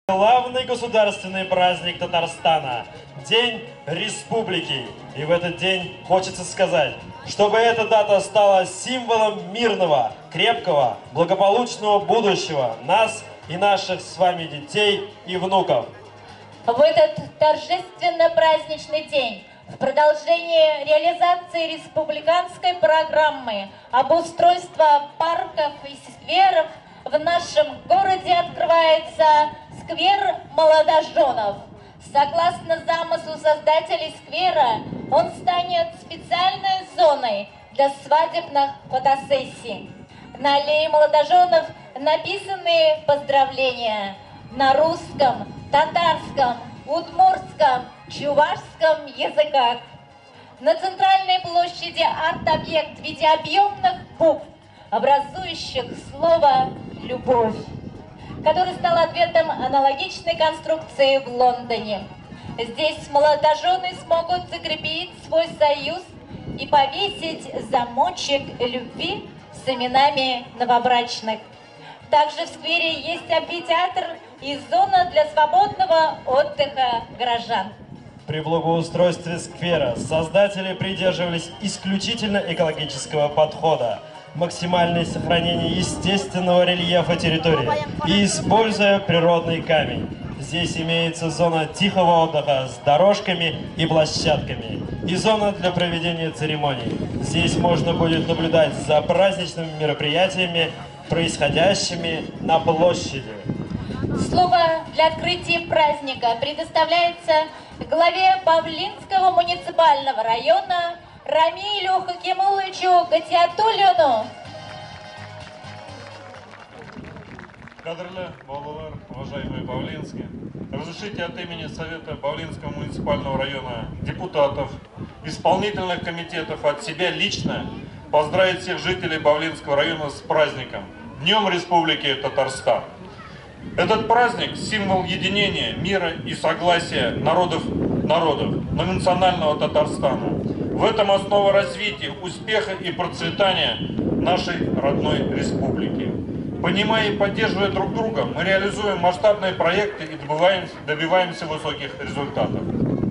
Главный государственный праздник Татарстана – День Республики. И в этот день хочется сказать, чтобы эта дата стала символом мирного, крепкого, благополучного будущего нас и наших с вами детей и внуков. В этот торжественно-праздничный день, в продолжении реализации республиканской программы обустройства парков и скверов, в нашем городе открывается сквер молодоженов. Согласно замыслу создателей сквера, он станет специальной зоной для свадебных фотосессий. На аллее молодоженов написаны поздравления на русском, татарском, удмуртском, чувашском языках. На центральной площади арт-объект в виде объемных букв, образующих слово «любовь», который стал ответом аналогичной конструкции в Лондоне. Здесь молодожены смогут закрепить свой союз и повесить замочек любви с именами новобрачных. Также в сквере есть амфитеатр и зона для свободного отдыха горожан. При благоустройстве сквера создатели придерживались исключительно экологического подхода, максимальное сохранение естественного рельефа территории и используя природный камень. Здесь имеется зона тихого отдыха с дорожками и площадками и зона для проведения церемоний. Здесь можно будет наблюдать за праздничными мероприятиями, происходящими на площади. Слово для открытия праздника предоставляется главе Павлинского муниципального района Рамилю Хакимулычу Гатиатуллину. Кадрлы, балалар, уважаемые павлинские, разрешите от имени Совета Павлинского муниципального района, депутатов, исполнительных комитетов, от себя лично поздравить всех жителей Павлинского района с праздником, Днем Республики Татарстан. Этот праздник – символ единения, мира и согласия народов многонационального Татарстана. В этом основа развития, успеха и процветания нашей родной республики. Понимая и поддерживая друг друга, мы реализуем масштабные проекты и добиваемся высоких результатов.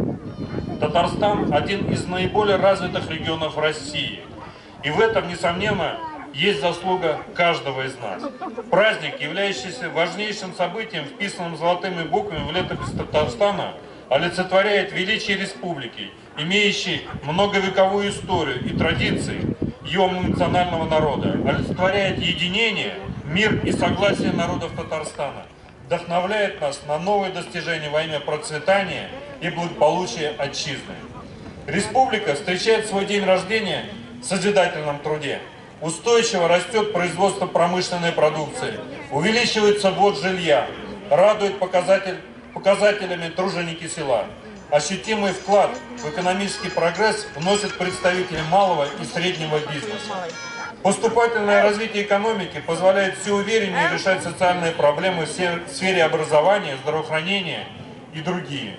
Татарстан – один из наиболее развитых регионов России. И в этом, несомненно, есть заслуга каждого из нас. Праздник, являющийся важнейшим событием, вписанным золотыми буквами в летопись Татарстана, олицетворяет величие республики, имеющей многовековую историю и традиции ее национального народа, олицетворяет единение, мир и согласие народов Татарстана, вдохновляет нас на новые достижения во имя процветания и благополучия отчизны. Республика встречает свой день рождения в созидательном труде. Устойчиво растет производство промышленной продукции, увеличивается ввод жилья, радует показателями труженики села. Ощутимый вклад в экономический прогресс вносят представители малого и среднего бизнеса. Поступательное развитие экономики позволяет все увереннее решать социальные проблемы в сфере образования, здравоохранения и другие.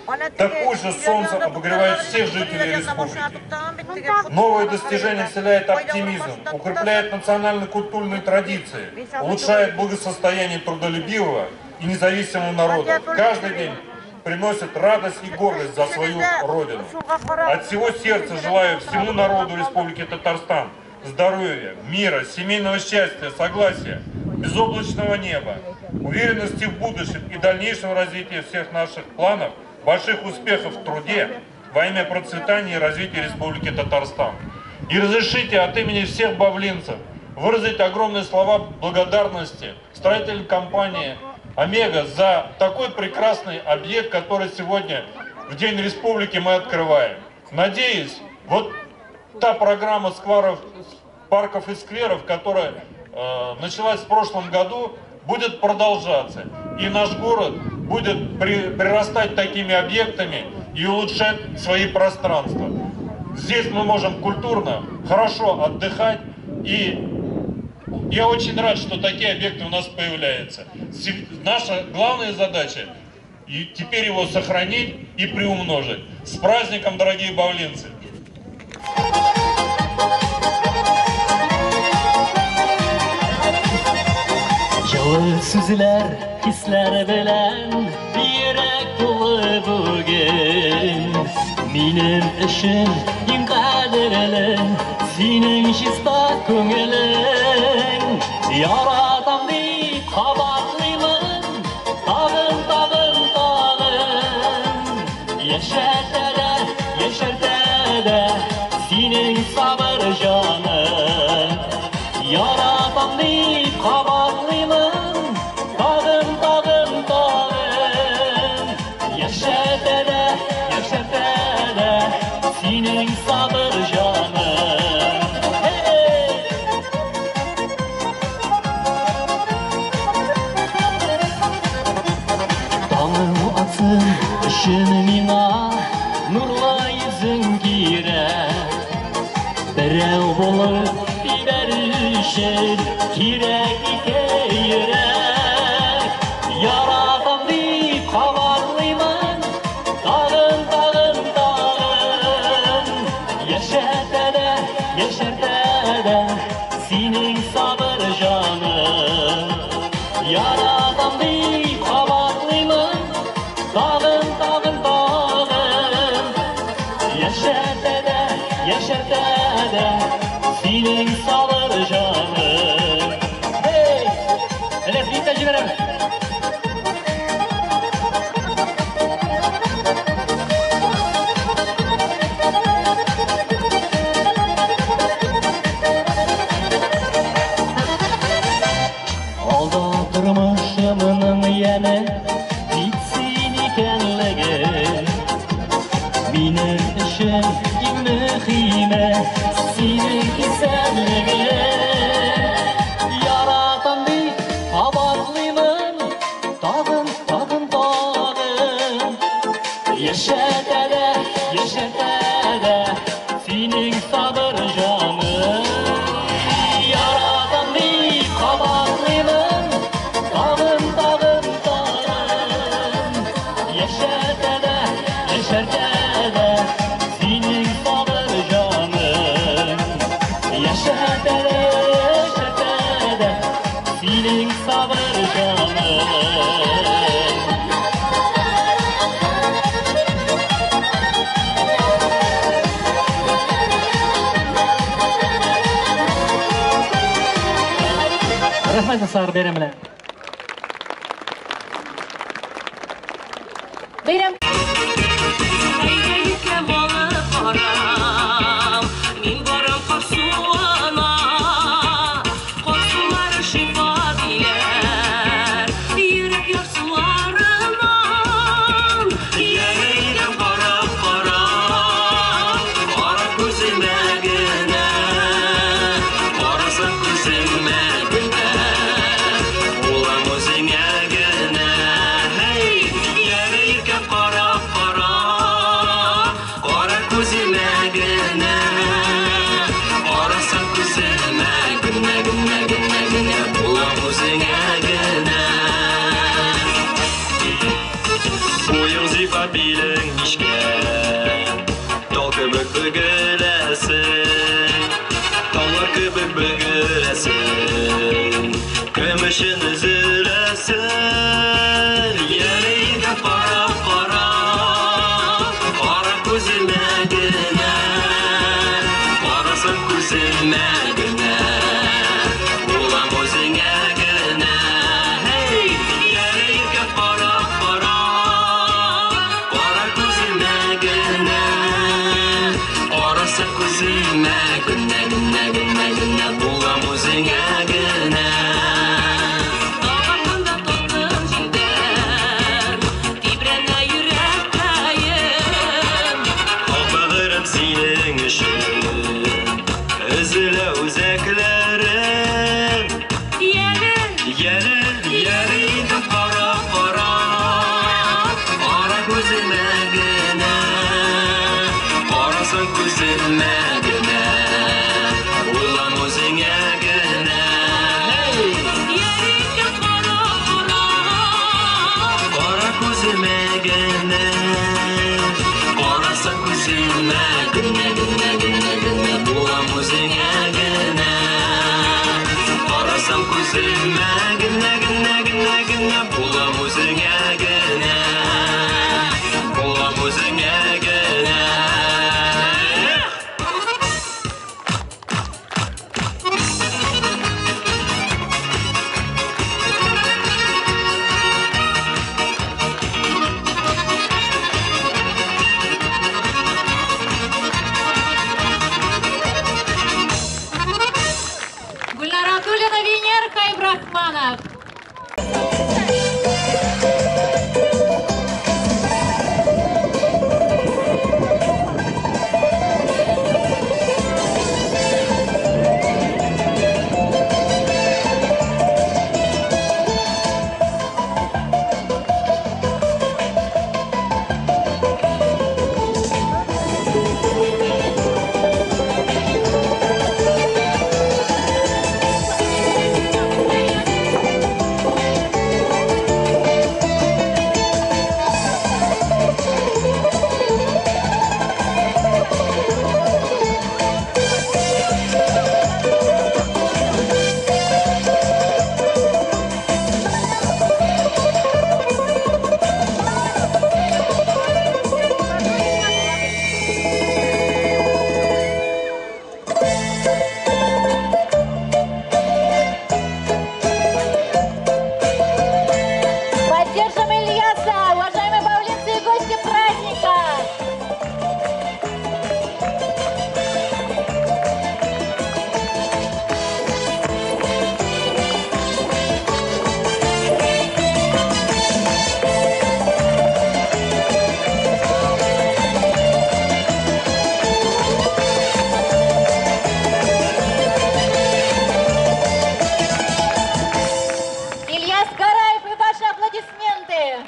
Такое же солнце обогревает всех жителей республики. Новые достижения вселяют оптимизм, укрепляет национально-культурные традиции, улучшает благосостояние трудолюбивого и независимого народа. Каждый день приносит радость и гордость за свою родину. От всего сердца желаю всему народу Республики Татарстан здоровья, мира, семейного счастья, согласия, безоблачного неба, уверенности в будущем и дальнейшего развития всех наших планов, больших успехов в труде во имя процветания и развития Республики Татарстан. И разрешите от имени всех бавлинцев выразить огромные слова благодарности строительной компании «Омега» за такой прекрасный объект, который сегодня в День Республики мы открываем. Надеюсь, вот та программа парков и скверов, которая началась в прошлом году, будет продолжаться. И наш город будет прирастать такими объектами и улучшать свои пространства. Здесь мы можем культурно, хорошо отдыхать. И я очень рад, что такие объекты у нас появляются. Наша главная задача – теперь его сохранить и приумножить. С праздником, дорогие бавлинцы! Yolsuzlar hisler bilen yürek dolu bugün. Benim için en kaderli senin şista köngülün. Yaratam deyip kabatlıyım tağın tağın tağın. Yeşertede senin sabır canın. Yaratam deyip kabatlıyım tağın tağın tağın. Yeşertede senin sabır canın. Hey! Dağın atın ışın mina nurla yüzün girer. Berev bulup biberişir kirek ike yürek. Yaratam deyip kabarlıyım tağın tağın tağın. Yeşertede senin sabır canın. Yaratam deyip kabarlıyım tağın tağın tağın. Yeşertede senin sabır canın. Hey! Elefliği tecrübe. Aldatırmışımın yeni bitsin ikenligi. Benim için en mühimi senin güzelliğin. Yaratan deyip kabatlıyım tağın tağın tağın. Yeşertede senin sabır canın. Yaratan deyip kabatlıyım tağın tağın tağın. Yeşertede senin sabır canın. Yeşertede senin sabır canın. Rahmet asar berimle. Berem. Kömüşün üzülesin, yerine para para, para kuzime güne, parasın kuzime güne, ulan özüne güne, hey, yerine para para, para kuzime güne, parasın kuzime güne güne güne güne, ulan özüne güne. Gına gına gına gına gına аплодисменты.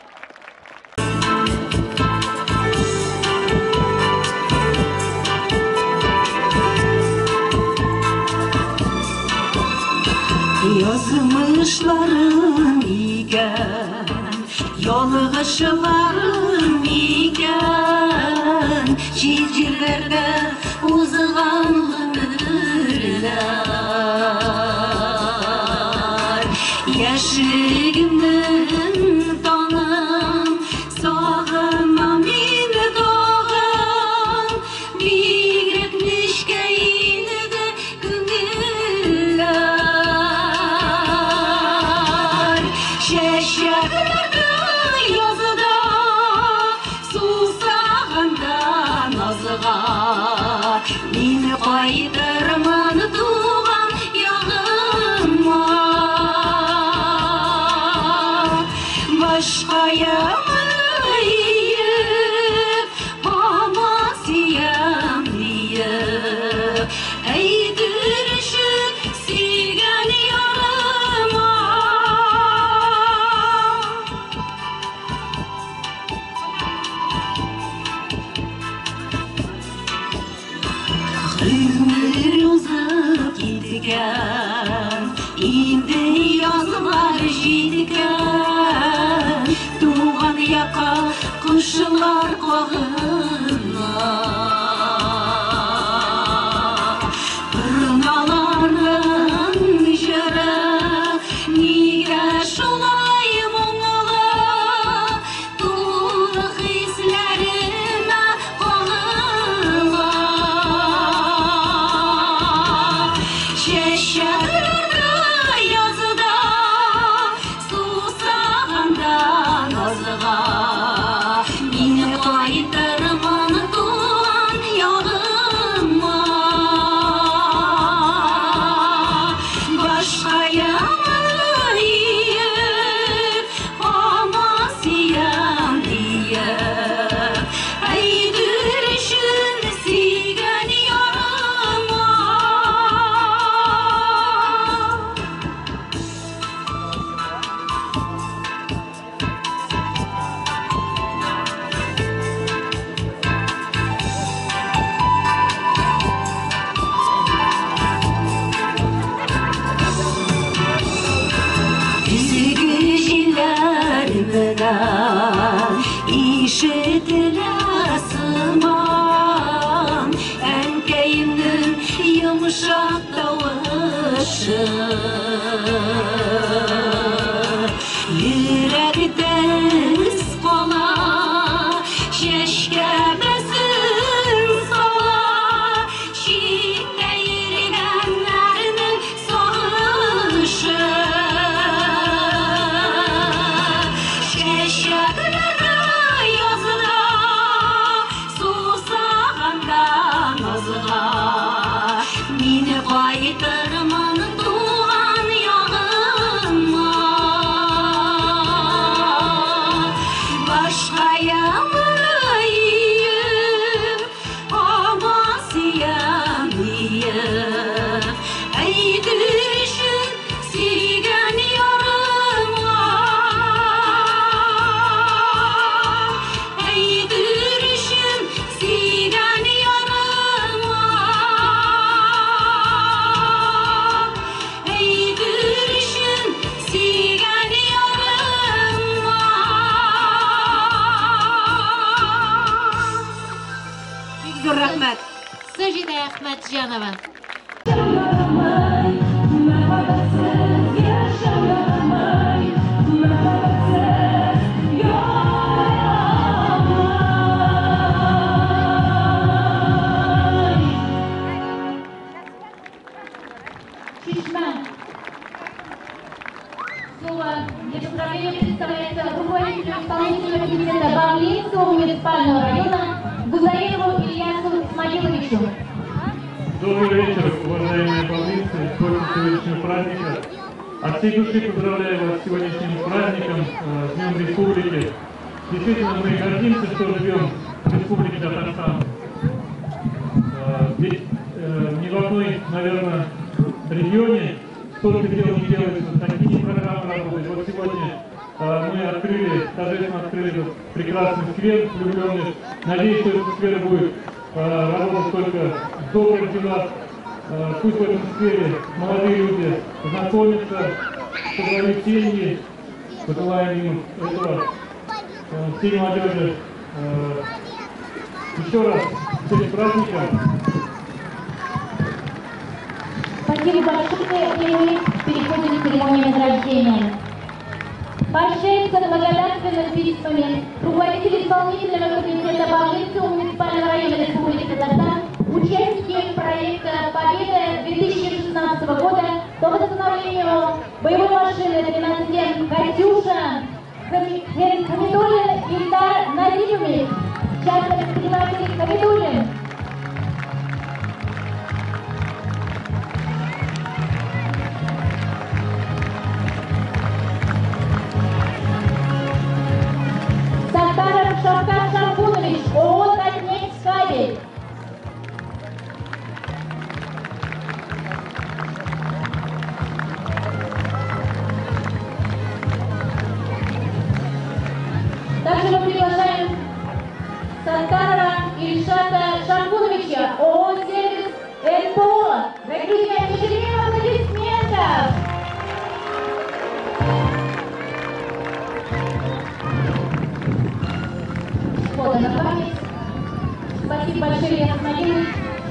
Yazmışlarım iken, yolğışlarım iken, çizgilerde uzanırlar. Yaşımın tanım, sağıma mini doğan, bir nişkeyini de güngüller. Şeşerlerde yazıda, susağında nazığa, mini kaydırman doğan yağıma. Başka yamayıp, amasıyam diyip, eğdirişi sigen yarıma. Ömür uzak gitken, indi yazlar jitken, tuğan yaka kuşlar koğuna. Pırnaların jırı, nige şolay muğla, tuğ hislerime koğuna. Şeşerlerde yazıda, susağında nazığa, mini kaydırman doğan yağıma. Başka yamayıp, amasıyam diyip, eğdirişin sigen yarıma. Üzgücüler bilen işitiler sıman, enkeyimnin yumuşak davışı. Yürekte ıskola, şeşkemesin sola, şitte yerigenlerinin sağışı. Şeşeklerde yazıda, susağında nazığa, mini kaydırman doğan yağıma. Başka yamayıp, amasıyam diyip, eğdirişin sigen yarıma. Eğdirişin sigen yarıma. Eğdirişin sigen yarıma. Büyük rahmet. Сажида Ахмаджанова. Чечма. Слово для поздравления представляется руководителю исполнительного комитета Бавлинского муниципального района Гузаеву Ильясу Исмаиловичу. Добрый вечер, уважаемые бавлинцы, гости сегодняшнего праздника. От всей души поздравляю вас с сегодняшним праздником, с Днем Республики. Действительно, мы гордимся, что живем в Республике Татарстан. Ведь ни в одной, наверное, регионе столько дел не делается, такие программы работают. Вот сегодня мы торжественно открыли этот прекрасный сквер влюбленных. Надеюсь, что этот сквер будет работать только в добрых делах. Пусть в этом сквере молодые люди знакомятся, создают семьи, пожелаем им этого, всей молодежи. Еще раз, с этим праздником. Спасибо большое, и мы переходим к церемонии награждения. Поощряется благодарственными письмами руководители исполнительного комитета Бавлинского муниципального района Республики Казахстан, участники проекта «Победа» 2016 года по восстановлению боевой машины 13М «Катюша», Хамидуллин Ильдар Назимович, частный предприниматель Хамидуллин. Саттаров Шавкат Шамбунович, ООО «Татнефтькабель». Также мы приглашаем Саттарова Ильшата Шамбуновича, ООО «Сервис НПО». Дорогие друзья, нетерпимых аплодисментов! Фото на память. Спасибо большое, Илья Исмаилович.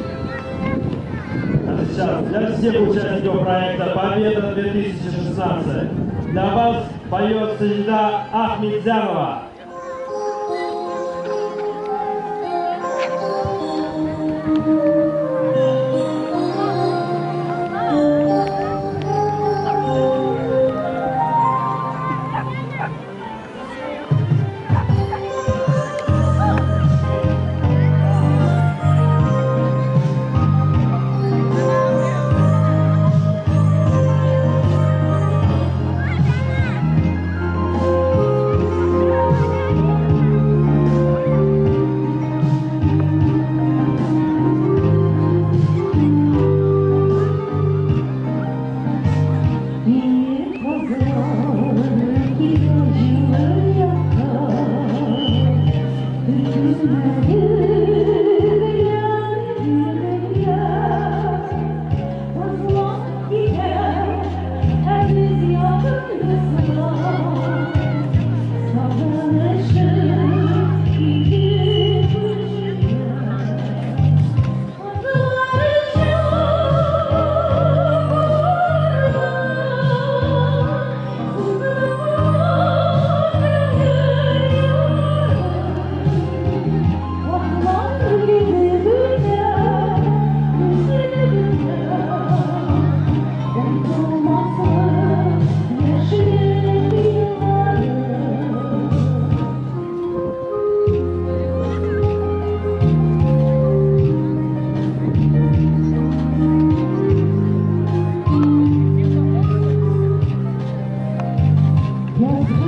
А сейчас для всех участников проекта «Победа 2016» для вас поет Саида Ахмедзянова. Yes.